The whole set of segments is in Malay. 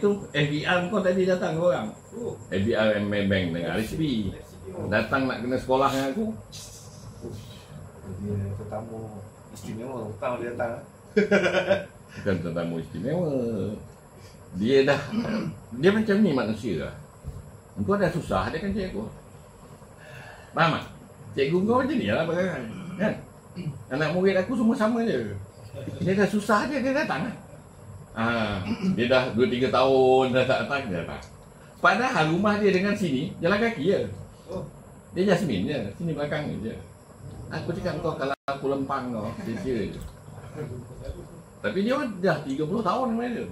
itu FBI kau tadi datang kau orang. FBI Bank dengan RSB. Datang nak kena sekolah dengan aku. Dia tetamu istimewa, hutang dia datang. Bukan tetamu istimewa. Dia macam ni manusia lah. Engkau dah susah, dia kan cikgu. Faham tak? Cikgu kau macam ni lah perangai. Kan? Anak murid aku semua sama je. Dia dah susah dia datang lah. Dia dah 2-3 tahun dah tak datang, dia datang. Padahal rumah dia dengan sini jalan kaki je. Dia Jasmine je, sini belakang ni je. Aku cakap kau kalau aku lempang kau, sia-sia je. Tapi dia dah 30 tahun ni dia.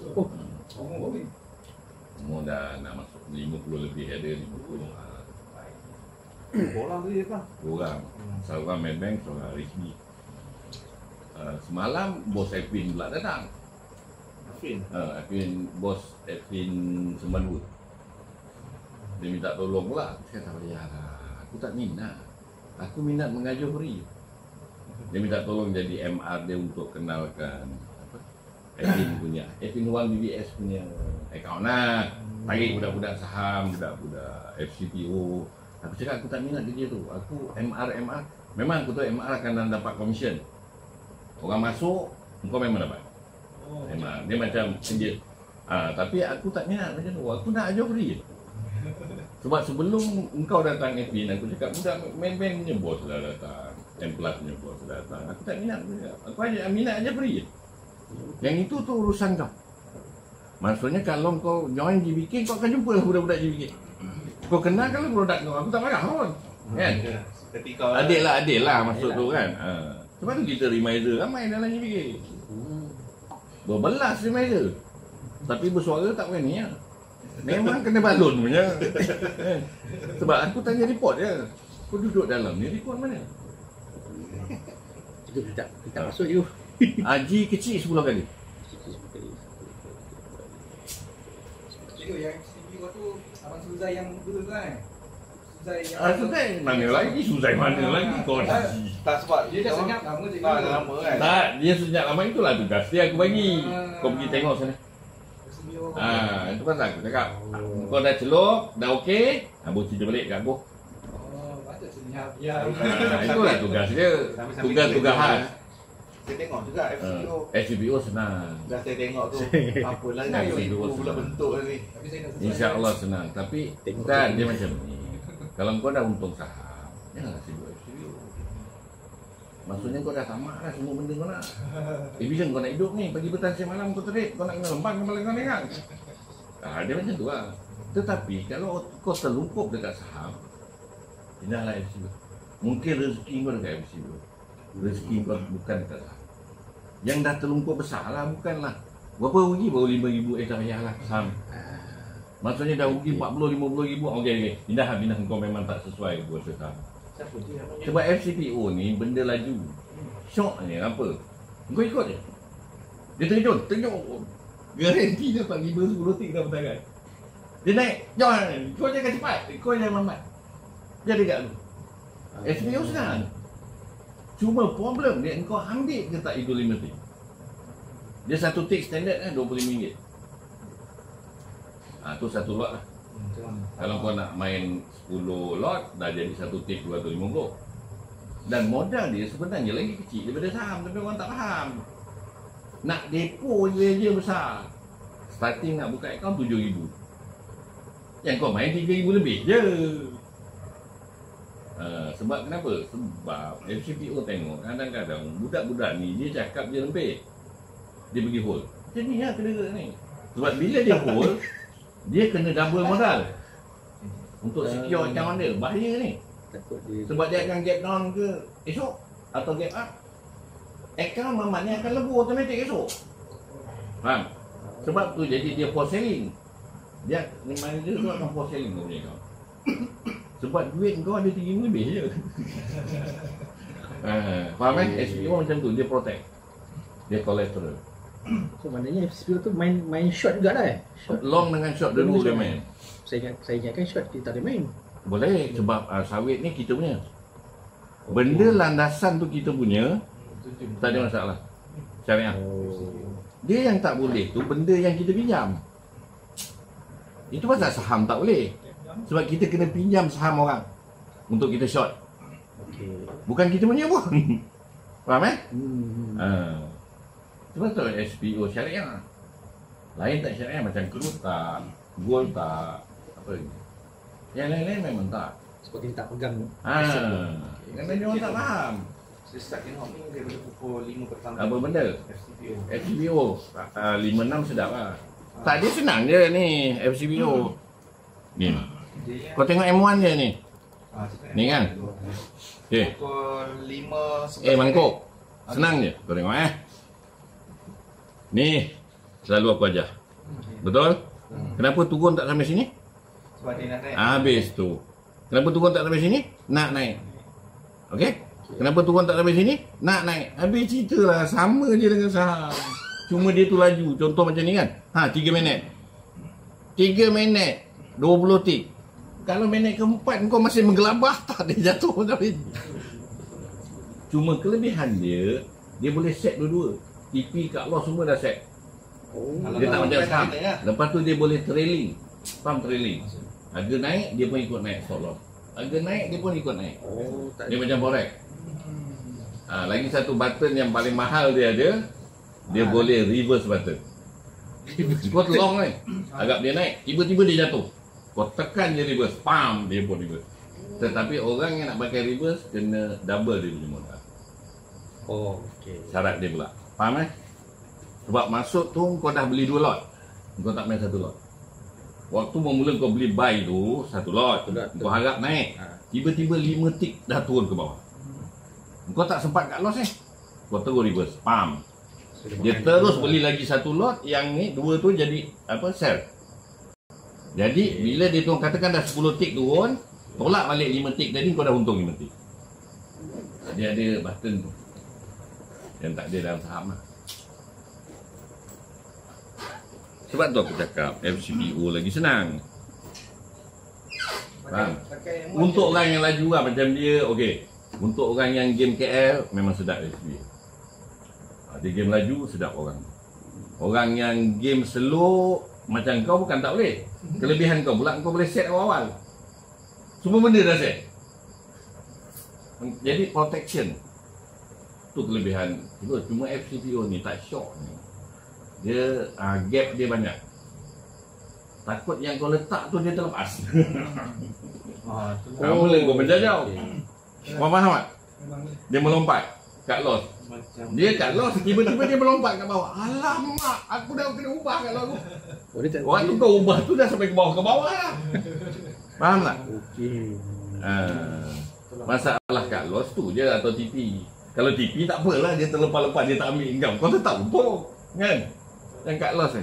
Semua dah nak masuk 50 lebih ada 50. Orang tu je kan? Orang. Seorang Maybank, seorang RSB. Semalam bos Edwin pula datang. Edwin, bos Edwin Sembanua. Dia minta tolong pula. Saya tak payah lah. Aku tak minat. Aku minat mengajar free. Dia minta tolong jadi MR dia untuk kenalkan Edwin punya, Edwin Wang BBS punya account lah. Tarik budak-budak saham, budak-budak FCPO. Aku cakap aku tak minat dia tu. Aku MR. Memang aku tahu MR akan dapat komisen. Orang masuk, engkau memang dapat. MR. Dia macam senjat. Tapi aku tak minat macam tu. Aku nak ajar free. Sebab sebelum engkau datang Edwin, aku cakap budak Maybank punya bos dah datang. M+ punya bos dah datang. Aku tak minat. Aku minat aja free. Yang itu tu urusan kau. Maksudnya kalau kau join GBK, kau akan jumpa lah budak-budak GBK. Kau kenal kalau produk kau, aku tak marah pun. Kan? Adil lah maksud tu kan. Sebab tu kita reminder ramai dalam GBK. Berbelas reminder. Tapi bersuara tak berani lah. Memang kena balon punya. Sebab aku tanya report je. Kau duduk dalam ni, report mana? Itu kita masuk je. Haji kecil 10 kali. Cikgu yang CB tu Abang Suzai yang dulu tu kan? Suzai mana lagi? Suzai mana lagi? Kau Haji. Tak sebab Dia dah senyap lama cikgu. lama kan? Tak, dia sejak lama itulah tugas dia aku bagi. Kau pergi tengok sana. Itu kan aku cakap. Kau dah celup, dah okey, habis cerita balik kat aku. Patut senyap. Ya. Itulah tugas dia. Tugas-tugas khas. Saya tengok juga FCPO. FCPO senang. Dah saya tengok tu. Apa lagi Senang, itu senang. pula bentuk ni. Tapi saya dah selesai. InsyaAllah senang. Tapi kan dia macam ni. Kalau kau dah untung saham, janganlah sibuk FCPO. Maksudnya kau dah tamat lah semua benda kau nak. Bila kau nak hidup ni, pagi petang siang malam kau terik, kau nak kena lempang kepala kau ni kan. Dia macam tu lah. Tetapi kalau kau terlungkup dekat saham, pindahlah FCPO. Mungkin rezeki kau dekat FCPO. Rezeki kau bukan dekat saham. Yang dah terlungkup besar lah, bukanlah. Berapa rugi? Baru 5,000, tak payahlah saham. Maksudnya dah rugi 40-50 ribu. Okey. Pindah kau memang tak sesuai buat saham. Sebab FCPO ni benda laju. Syok ni apa? Kau ikut je. Dia terjun. Garanti dapat 5-10 tik dalam tangan. Dia naik. Jangan. Kau jangan cepat. Kau jangan lambat. Dia ada kat tu. FCPO senang. Cuma problem dia engkau ambil ke tak itu 5 tik. Dia satu tik standard kan RM25. Tu satu lot lah. Kalau kau nak main 10 lot, dah jadi satu tik 250. Dan modal dia sebenarnya lagi kecil daripada saham, tapi orang tak faham. Nak depo je besar. Starting nak buka akaun 7,000. Yang kau main 3,000 lebih je. Sebab kenapa? Sebab FCPO tengok kadang-kadang budak-budak ni dia cakap dia lempik. Dia pergi hold. Macam ni lah kena ni. Sebab bila dia hold, dia kena double modal. Untuk secure account dia. Bahaya ni. Sebab dia akan gap down ke esok atau gap up. Account mamaknya akan lebur automatik esok. Faham? Sebab tu jadi dia force selling. Dia manager tu akan force selling kau punya account. Sebab duit kau ada 3,000 lebih je. Faham kan? SPO macam tu, dia protect. Dia collateral. So maknanya FCPO tu main short juga lah short. Long dengan short dulu dia main. Saya ingatkan short kita tak ada main. Boleh sebab sawit ni kita punya. Benda landasan tu kita punya, tak ada masalah. Syariah. Dia yang tak boleh tu benda yang kita pinjam. Itu pasal saham tak boleh. Sebab kita kena pinjam saham orang untuk kita short. Okey. Bukan kita punya pun. Faham Hmm. Sebab tu SPO syariah. Lain tak syariah macam crude tak, gold tak, apa lagi. Yang lain-lain memang tak. Sebab kita tak pegang. Kerana dia orang tak faham. Saya start tengok ni daripada pukul 5 petang. Apa benda? FCPO. FCBO 5-6 sedap lah. Tak, dia senang je ni FCBO. Ni. Kau tengok M1 je ni. Ni kan? Okay. Pukul 5 Mangkuk. Senang je. Kau tengok Ni selalu aku ajar. Betul? Kenapa turun tak sampai sini? Sebab dia nak naik. Habis tu. Kenapa turun tak sampai sini? Nak naik. Okey? Kenapa turun tak sampai sini? Nak naik. Habis cerita lah. Sama je dengan saham. Cuma dia tu laju. Contoh macam ni kan. 3 minit. 3 minit. 20 tik. Kalau minit keempat kau masih menggelabah, tak dia jatuh tapi. Cuma kelebihan dia, dia boleh set dua-dua. TP kat luar semua dah set. Dia tak macam saham. Lepas tu dia boleh trailing. Faham trailing? Harga naik, dia pun ikut naik stop loss. Harga naik, dia pun ikut naik. Dia macam forex. Lagi satu button yang paling mahal dia ada, dia boleh reverse button. Kau long kan, agak dia naik, tiba-tiba dia jatuh. Kau tekan je reverse, pam, dia pun reverse. Tetapi orang yang nak pakai reverse, kena double dia punya modal. Okey. Syarat dia pula. Faham Sebab masuk tu kau dah beli 2 lot. Kau tak main 1 lot. Waktu mula kau beli buy tu 1 lot. Kau harap naik. Tiba-tiba 5 tick dah turun ke bawah. Kau tak sempat kat loss Kau terus reverse. Pam. Dia terus beli lagi 1 lot. Yang ni 2 tu jadi apa? Sell. Jadi bila dia turun, katakan dah 10 tick turun, tolak balik 5 tick tadi, kau dah untung 5 tick. Dia ada button tu yang tak ada dalam saham lah. Sebab tu aku cakap FCBO lagi senang. Faham? Untuk orang yang laju lah macam dia, okey. Untuk orang yang game KL memang sedap FCBO. Dia game laju sedap orang. Orang yang game slow macam kau bukan tak boleh. Kelebihan kau pula kau boleh set awal-awal. Semua benda dah set. Jadi protection tu kelebihan. Cuma FCBO ni tak shock ni. Dia gap dia banyak. Takut yang kau letak tu dia terlepas. Mula kau menjajau. Kau faham tak? Dia melompat kat loss. Dia kat loss, tiba-tiba dia melompat kat bawah. Alamak, aku dah kena ubah kat loss. Waktu kau ubah tu dah sampai ke bawah lah. Faham tak? Okey. Masalah kat loss tu je atau TP. Kalau TP tak apalah, dia terlepas-lepas, dia tak ambil income. Kau tetap untung, kan? Yang kat loss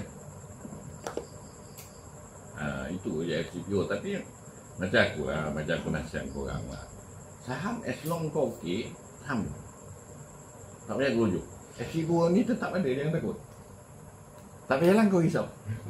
itu je FCBO. Tapi macam aku nasihat korang lah. Saham as long kau okey, saham. Tak payah gerujuk. FCBO ni tetap ada, jangan takut. Tak payahlah kau risau.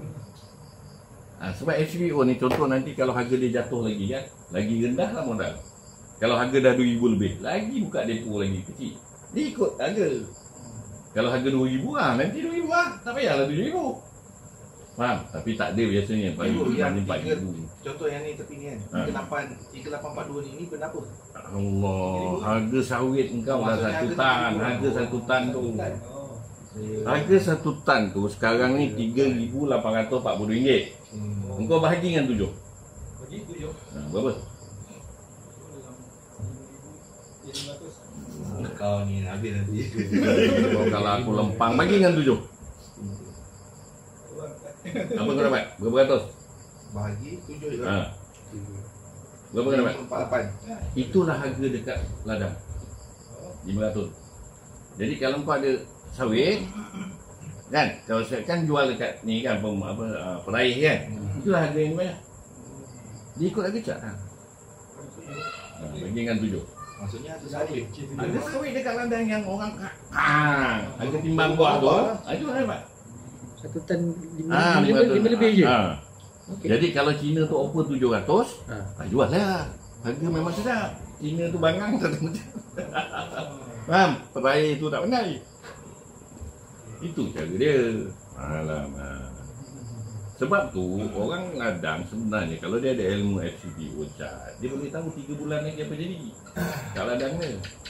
Sebab FCBO ni contoh nanti kalau harga dia jatuh lagi kan, lagi rendah lah modal. Kalau harga dah 2,000 lebih, lagi buka depo lagi kecil. Dia ikut harga. Kalau harga 2,000 nanti 2,000 tak payahlah 7,000. Faham? Tapi tak ada biasanya paling yang 4,000. Contoh yang ni tepi ni kan, 3842 ni kenapa? Allah, harga sawit engkau dah 1 tan. Harga 1 tan tu. Harga 1 tan tu sekarang ni RM3,840. Engkau bahagi dengan 7. Bagi 7. Berapa? Kau ni habis nanti. Kalau aku lempang bagi dengan 7. Apa kau dapat? Berapa ratus? Bahagi 7 juga. Berapa kau dapat? 48. Itulah harga dekat ladang. 500. Jadi kalau kau ada sawit kan, kalau saya kan jual dekat ni kan peraih kan. Itulah harga yang banyak. Dia ikut harga cat kan. Bagi dengan 7. Maksudnya ada sawit. Ada sawit dekat ladang yang orang harga timbang buah tu. Itu hebat. 1 tan 5 lebih je. Okay. Jadi kalau Cina tu offer 700, jual lah. Harga memang sedap. Cina tu bangang tak macam. Faham? Peraih tu tak pandai. Itu cara dia. Alamak. Sebab tu orang ladang sebenarnya kalau dia ada ilmu FCBO cat, dia boleh tahu 3 bulan lagi apa jadi kat ladang dia.